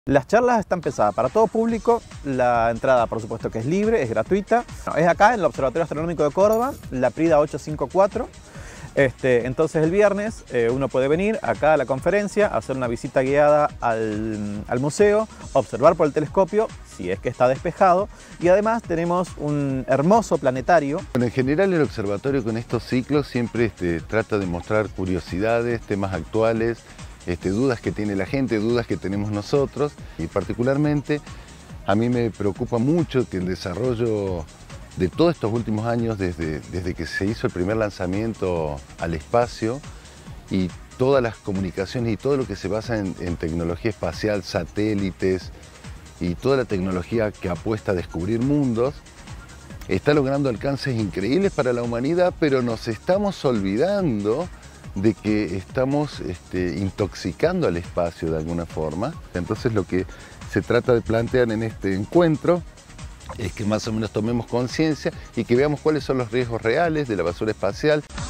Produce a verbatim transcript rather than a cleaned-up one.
Las charlas están pensadas para todo público, la entrada por supuesto que es libre, es gratuita. Es acá en el Observatorio Astronómico de Córdoba, la Prida ochocientos cincuenta y cuatro. Este, entonces el viernes eh, uno puede venir acá a la conferencia, hacer una visita guiada al, al museo, observar por el telescopio, si es que está despejado, y además tenemos un hermoso planetario. Bueno, en general el observatorio con estos ciclos siempre este, trata de mostrar curiosidades, temas actuales, este, dudas que tiene la gente, dudas que tenemos nosotros, y particularmente a mí me preocupa mucho que el desarrollo de todos estos últimos años, desde, desde que se hizo el primer lanzamiento al espacio y todas las comunicaciones y todo lo que se basa en, en tecnología espacial, satélites y toda la tecnología que apuesta a descubrir mundos, está logrando alcances increíbles para la humanidad, pero nos estamos olvidando de que estamos este, intoxicando al espacio de alguna forma. Entonces lo que se trata de plantear en este encuentro es que más o menos tomemos conciencia y que veamos cuáles son los riesgos reales de la basura espacial.